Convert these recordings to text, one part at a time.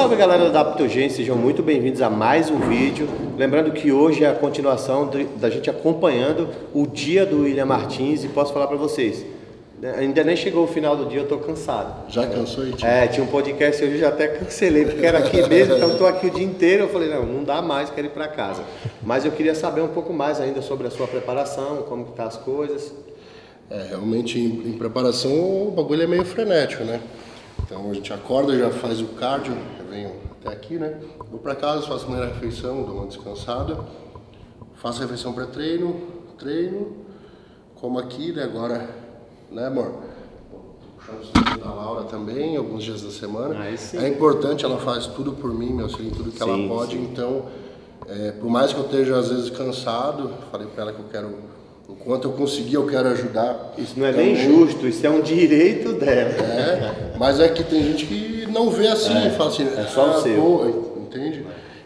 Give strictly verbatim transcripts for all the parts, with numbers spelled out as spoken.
salve galera da Aptogen, sejam muito bem-vindos a mais um vídeo. Lembrando que hoje é a continuação de, da gente acompanhando o dia do William Martins e posso falar para vocês, ainda nem chegou o final do dia, eu tô cansado. Já cansou, Itinho? É, tinha um podcast hoje, eu já até cancelei, porque era aqui mesmo, então tô aqui o dia inteiro. Eu falei, não, não dá mais, quero ir para casa. Mas eu queria saber um pouco mais ainda sobre a sua preparação, como que tá as coisas. É, realmente em, em preparação o bagulho é meio frenético, né? Então a gente acorda, já faz o cardio, eu venho até aqui, né? Vou para casa, faço a primeira refeição, dou uma descansada, faço a refeição pré-treino, treino, como aqui, né? Agora, né, amor? Puxando o sangue da Laura também, alguns dias da semana. Aí sim. É importante, ela faz tudo por mim, me auxilia em tudo que sim, ela pode, sim. Então, é, por mais que eu esteja às vezes cansado, falei para ela que eu quero... Enquanto eu conseguir, eu quero ajudar. Isso não é nem justo, isso é um direito dela. É, mas é que tem gente que não vê assim, é, fala assim, é só ah, o seu. Pô, entende?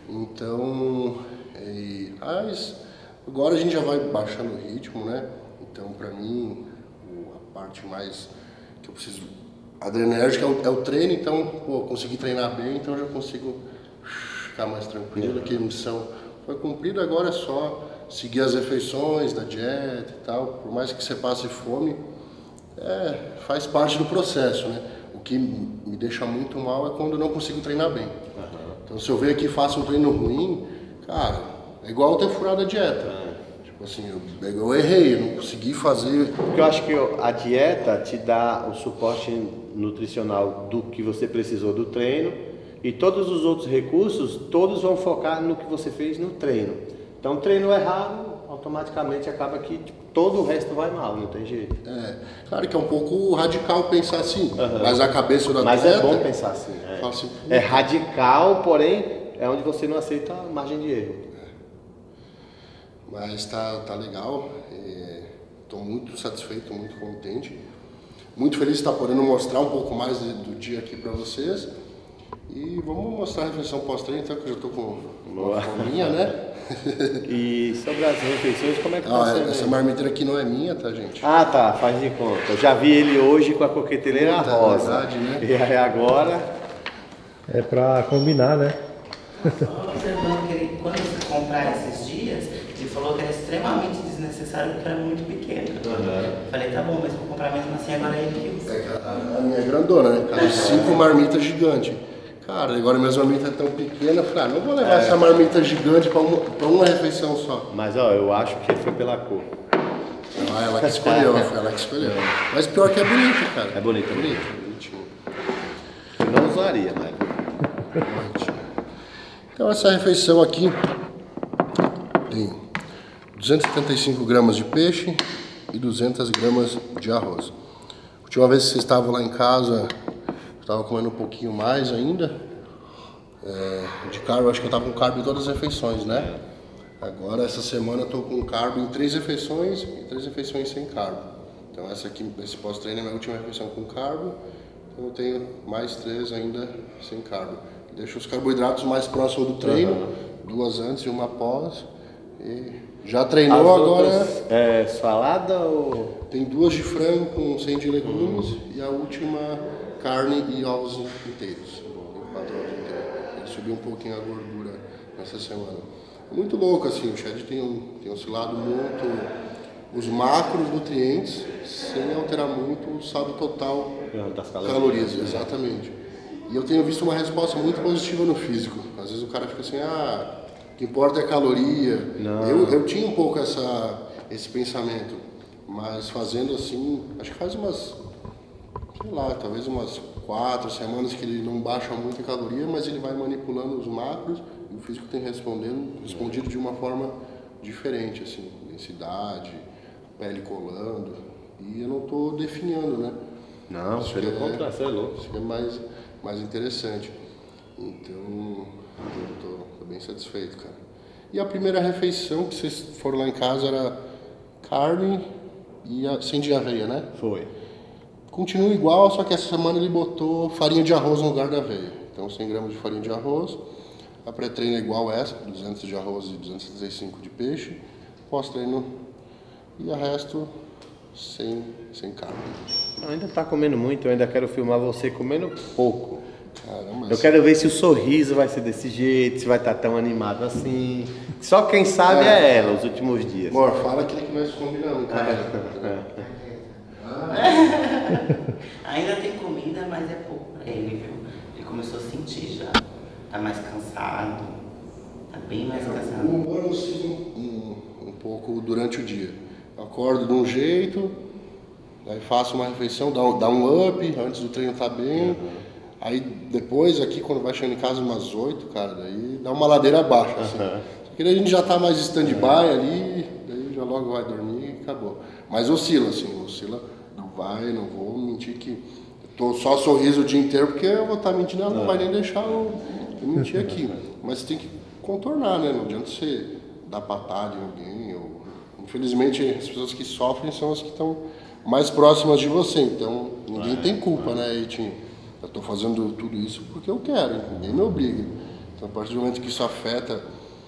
Então, e, mas agora a gente já vai baixando o ritmo, né? Então, pra mim, a parte mais que eu preciso, adrenérgica é o, é o treino, então, pô, consegui treinar bem, então eu já consigo ficar mais tranquilo, que a missão foi cumprida, agora é só seguir as refeições da dieta e tal, por mais que você passe fome, é, faz parte do processo, né? O que me deixa muito mal é quando eu não consigo treinar bem. Uhum. Então se eu ver aqui e faço um treino ruim, cara, é igual eu ter furado a dieta. Uhum. Tipo assim, eu, eu errei, eu não consegui fazer... Porque eu acho que a dieta te dá o suporte nutricional do que você precisou do treino e todos os outros recursos, todos vão focar no que você fez no treino. Então, treino errado, automaticamente acaba que tipo, todo o resto vai mal, não tem jeito. É, claro que é um pouco radical pensar assim, uhum. Mas a cabeça do Mas atleta... Mas é bom pensar assim, é. assim, é radical, porém, é onde você não aceita a margem de erro. É. Mas tá, tá legal, estou muito satisfeito, muito contente. Muito feliz de estar podendo mostrar um pouco mais do dia aqui para vocês. E vamos mostrar a refeição pós-treino, então, que eu já estou com uma fominha, né? E sobre as refeições, como é que ah, tá sendo? Essa marmiteira aqui não é minha, tá, gente? Ah, tá, faz de conta. Eu já vi ele hoje com a coqueteleira Puta, rosa. É verdade, né? E aí agora... É pra combinar, né? Só observando que ele, quando eu fui comprar esses dias, ele falou que era extremamente desnecessário porque era muito pequeno. Uhum. Falei, tá bom, mas vou comprar mesmo assim, agora ele quis. É, a, a minha é grandona, né? Cada cinco marmitas gigantes. Cara, agora minhas marmitas tão pequenas, eu falei, ah, não vou levar é. essa marmita gigante pra uma, pra uma refeição só. Mas ó, eu acho que foi pela cor. Ah, ela que escolheu, foi ela que escolheu. Mas pior que é bonito, cara. É bonito, é bonito. Bonitinho. Eu não usaria, mas... Então essa refeição aqui tem duzentos e setenta e cinco gramas de peixe e duzentas gramas de arroz. A última vez que vocês estavam lá em casa, eu estava comendo um pouquinho mais ainda. É, de carbo, acho que eu estava com carbo em todas as refeições, né? Agora essa semana eu estou com carbo em três refeições e três refeições sem carbo. Então essa aqui, esse pós-treino é a minha última refeição com carbo. Então eu tenho mais três ainda sem carbo. Deixo os carboidratos mais próximos do treino, uhum. Duas antes e uma após. E já treinou As agora. Outras, é salada ou. Tem duas de frango com cem de legumes uhum. E a última carne e ovos inteiros. Quatro ovos inteiros. Ele subiu um pouquinho a gordura nessa semana. Muito louco assim, o Shed tem, tem oscilado muito os macros nutrientes sem alterar muito o saldo total das calorias. calorias, exatamente. E eu tenho visto uma resposta muito positiva no físico. Às vezes o cara fica assim, ah, o que importa é a caloria. Eu, eu tinha um pouco essa, esse pensamento, mas fazendo assim, acho que faz umas, sei lá, talvez umas quatro semanas que ele não baixa muito a caloria, mas ele vai manipulando os macros e o físico tem respondendo, respondido de uma forma diferente, assim, densidade, pele colando, e eu não estou definhando, né? Não, pelo contrário, você é louco. Isso que é mais... mais interessante. Então, eu tô, tô bem satisfeito, cara. E a primeira refeição que vocês foram lá em casa era carne e a, sem aveia, né? Foi. Continua igual, só que essa semana ele botou farinha de arroz no lugar da aveia. Então, cem gramas de farinha de arroz. A pré-treino é igual essa, duzentos de arroz e duzentos e setenta e cinco de peixe. Pós-treino e o resto sem, sem carne. Eu ainda tá comendo muito, eu ainda quero filmar você comendo pouco. Caramba, Eu quero ver se o sorriso vai ser desse jeito, se vai estar tão animado assim. Só quem sabe é, é ela, os últimos dias. Amor, fala aquilo que nós combinamos, cara. É. Ainda tem comida, mas é pouco pra ele, viu? Ele começou a sentir já. Tá mais cansado. Tá bem mais cansado. O humor eu sigo um, um, um pouco durante o dia. Eu acordo de um jeito, aí faço uma refeição, dá um, dá um up, antes do treino tá bem. Uhum. Aí depois, aqui quando vai chegando em casa umas oito, cara, daí dá uma ladeira abaixo, assim. Uhum. Porque daí a gente já tá mais stand-by uhum. ali, daí já logo vai dormir e acabou. Mas oscila, assim, oscila, não vai, não vou mentir que eu tô só sorriso o dia inteiro, porque eu vou estar tá mentindo, ela não uhum. vai nem deixar eu, eu mentir aqui. Mas tem que contornar, né? Não adianta você dar patada em alguém. Ou... Infelizmente, as pessoas que sofrem são as que estão mais próximas de você. Então, ninguém é, tem culpa, é. né, Eitinho? Eu estou fazendo tudo isso porque eu quero, ninguém me obriga. Então, a partir do momento que isso afeta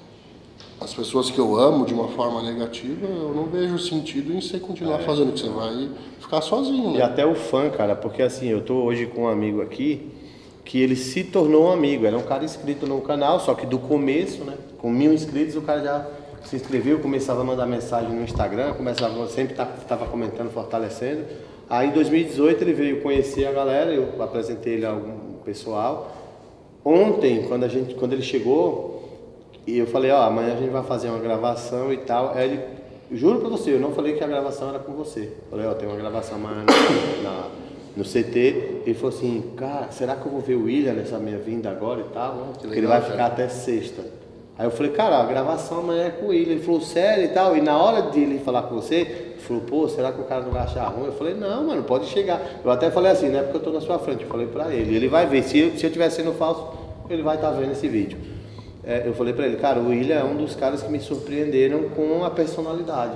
as pessoas que eu amo de uma forma negativa, eu não vejo sentido em você continuar é. fazendo, que você vai ficar sozinho, né? E até o fã, cara, porque assim, eu tô hoje com um amigo aqui, que ele se tornou um amigo, era um cara inscrito no canal, só que do começo, né, com mil inscritos, o cara já se inscreveu, começava a mandar mensagem no Instagram, começava, sempre estava comentando, fortalecendo. Aí em dois mil e dezoito ele veio conhecer a galera, eu apresentei ele a algum pessoal. Ontem, quando, a gente, quando ele chegou, eu falei, ó, amanhã a gente vai fazer uma gravação e tal. Aí ele, juro pra você, eu não falei que a gravação era com você. Eu falei, ó, tem uma gravação amanhã na, na, no C T. Ele falou assim, cara, será que eu vou ver o William nessa minha vinda agora e tal? Porque legal, ele vai ficar cara. até sexta. Aí eu falei, cara, a gravação amanhã é com o William. Ele falou, sério e tal. E na hora de ele falar com você, ele falou, pô, será que o cara não vai achar ruim? Eu falei, não, mano, pode chegar. Eu até falei assim, não é porque eu tô na sua frente. Eu falei pra ele, ele vai ver. Se eu, se eu tiver sendo falso, ele vai estar tá vendo esse vídeo. É, eu falei pra ele, cara, o William é um dos caras que me surpreenderam com a personalidade.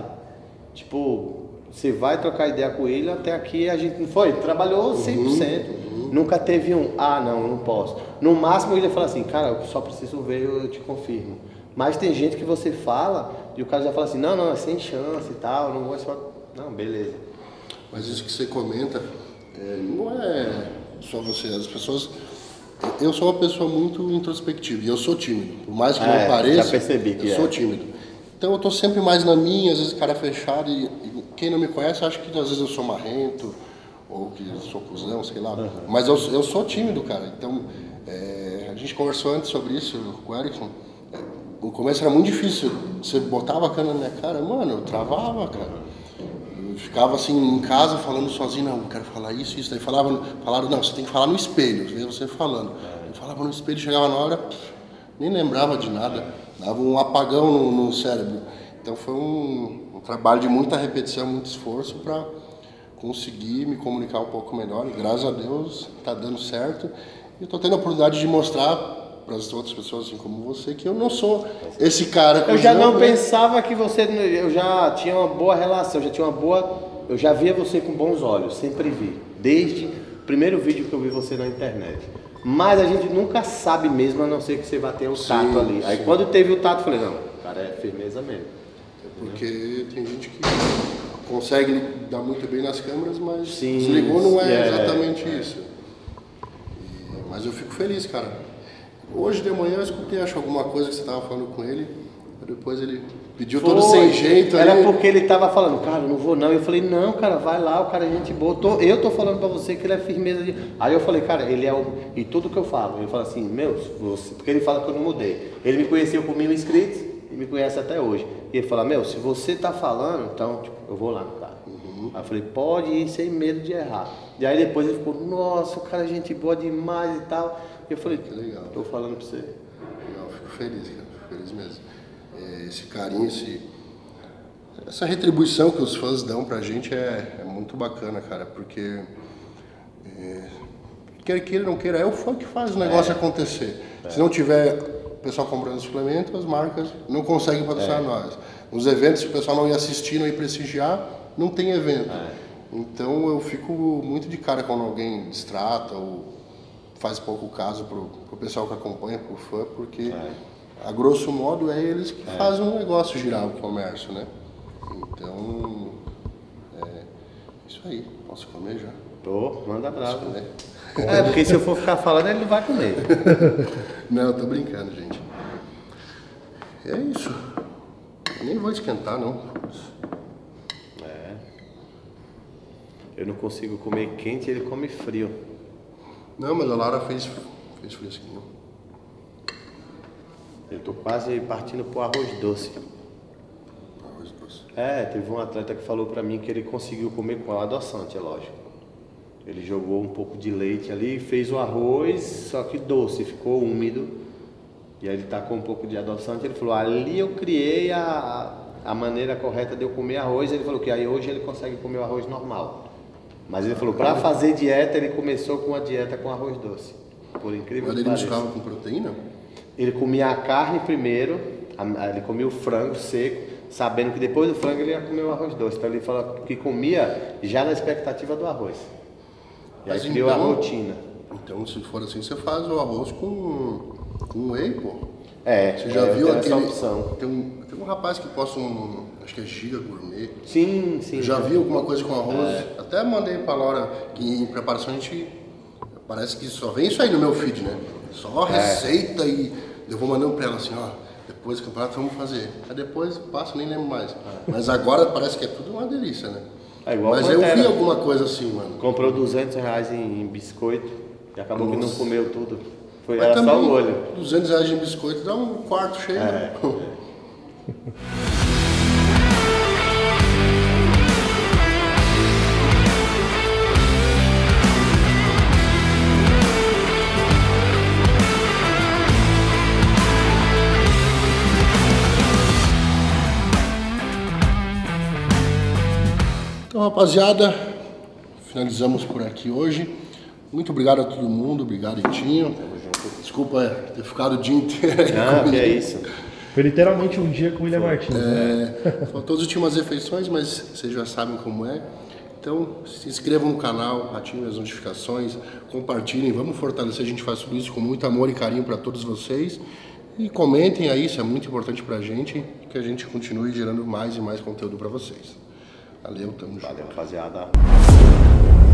Tipo, você vai trocar ideia com ele, até aqui a gente não foi, trabalhou cem por cento. Uhum, uhum. Nunca teve um, ah, não, não posso. No máximo ele fala assim, cara, eu só preciso ver, eu te confirmo. Mas tem gente que você fala e o cara já fala assim, não, não, é sem chance e tal, não vou só... Não, beleza. Mas isso que você comenta, é, não é só você, as pessoas... Eu sou uma pessoa muito introspectiva e eu sou tímido. Por mais que é, não pareça, já percebi que eu é. sou tímido. Então eu tô sempre mais na minha, às vezes cara fechado e, e quem não me conhece acha que às vezes eu sou marrento ou que eu sou cuzão, sei lá. Uhum. Mas eu, eu sou tímido, cara. Então é, a gente conversou antes sobre isso com o Erickson. No começo era muito difícil. Você botava a cana na minha cara, mano, eu travava, cara. Eu ficava assim em casa falando sozinho, não, eu quero falar isso, isso. Daí falava, falaram, não, você tem que falar no espelho, ver você falando. Eu falava no espelho, chegava na hora, nem lembrava de nada, dava um apagão no, no cérebro. Então foi um, um trabalho de muita repetição, muito esforço para conseguir me comunicar um pouco melhor. E graças a Deus está dando certo. E estou tendo a oportunidade de mostrar para as outras pessoas, assim como você, que eu não sou esse cara. Eu já não pensava que você, eu já tinha uma boa relação, eu já tinha uma boa, eu já via você com bons olhos, sempre vi, desde o primeiro vídeo que eu vi você na internet. Mas a gente nunca sabe mesmo, a não ser que você vá ter um tato ali. Sim. Aí quando teve o tato, eu falei, não, cara, é firmeza mesmo. É porque tem gente que consegue lidar muito bem nas câmeras, mas sim, desligou não é, é exatamente é. isso. E, mas eu fico feliz, cara. Hoje de manhã eu escutei, acho, alguma coisa que você estava falando com ele, depois ele pediu Foi. todo sem jeito. Era ali. Porque ele estava falando, cara, eu não vou não. Eu falei, não, cara, vai lá, o cara é gente boa. Tô, eu tô falando pra você que ele é firmeza de... Aí eu falei, cara, ele é o... E tudo que eu falo, ele fala assim, meu, você... porque ele fala que eu não mudei. Ele me conheceu com mil inscritos e me conhece até hoje. E ele fala, meu, se você tá falando, então, tipo, eu vou lá no cara. Uhum. Aí eu falei, pode ir sem medo de errar. E aí depois ele ficou, nossa, o cara é gente boa demais e tal. Eu falei, que legal, tô falando pra você. Legal, fico feliz, cara, fico feliz mesmo. É, esse carinho, esse, essa retribuição que os fãs dão pra gente é, é muito bacana, cara, porque é, quer queira ou não queira, é o fã que faz o negócio é. acontecer. É. Se não tiver o pessoal comprando suplemento, as marcas não conseguem patrocinar é. nós. Nos eventos, se o pessoal não ir assistir, não ir prestigiar, não tem evento. É. Então eu fico muito de cara quando alguém distrata ou faz pouco caso pro, pro pessoal que acompanha, pro fã, porque é. a grosso modo é eles que é. fazem um negócio girar o comércio, né? Então, é isso aí. Posso comer já? Tô, manda bravo. É, porque se eu for ficar falando, ele não vai comer. Não, eu tô brincando, gente. É isso. Eu nem vou esquentar, não. É. Eu não consigo comer quente, ele come frio. Não, mas a Lara fez, fez fresquinho. Eu tô quase partindo pro arroz doce. Arroz doce. É, teve um atleta que falou pra mim que ele conseguiu comer com adoçante, é lógico. Ele jogou um pouco de leite ali, fez o arroz, só que doce, ficou úmido. E aí ele tacou um pouco de adoçante. Ele falou, ali eu criei a, a maneira correta de eu comer arroz. Ele falou que aí hoje ele consegue comer o arroz normal. Mas ele falou, para fazer dieta, ele começou com a dieta com arroz doce. Por incrível Mas que ele pareça. misturava com proteína? Ele comia a carne primeiro, a- ele comia o frango seco, sabendo que depois do frango ele ia comer o arroz doce. Então ele falou que comia já na expectativa do arroz. E aí Mas criou a então- rotina. Então, se for assim, você faz o arroz com, com whey, pô. É, Você já é, viu tem aquele... essa opção. Tem um, tem um rapaz que posta um... Acho que é Giga Gourmet. Sim, sim. Eu já vi alguma coisa com arroz. Até mandei pra Laura que em preparação a gente... Parece que só vem isso aí no meu feed, né? Só receita e... Eu vou mandando pra ela assim, ó... Depois do campeonato vamos fazer. Aí depois passa, nem lembro mais. Mas agora parece que é tudo uma delícia, né? É igual Mas a eu Pantera. vi alguma coisa assim, mano. Comprou duzentos reais em, em biscoito e acabou que não Nossa. comeu tudo. Foi Mas era também, só o olho. duzentos reais de biscoito dá um quarto cheio, né? Então, rapaziada, finalizamos por aqui hoje. Muito obrigado a todo mundo, obrigado, Itinho. Desculpa ter ficado o dia inteiro aí Ah, que comigo. é isso. Foi literalmente um dia com o William Martins, né? É, faltou as últimas refeições, mas vocês já sabem como é. Então, se inscrevam no canal, ativem as notificações, compartilhem, vamos fortalecer. A gente faz tudo isso com muito amor e carinho para todos vocês. E comentem aí, isso é muito importante pra gente, que a gente continue gerando mais e mais conteúdo para vocês. Valeu, tamo junto. Valeu, rapaziada.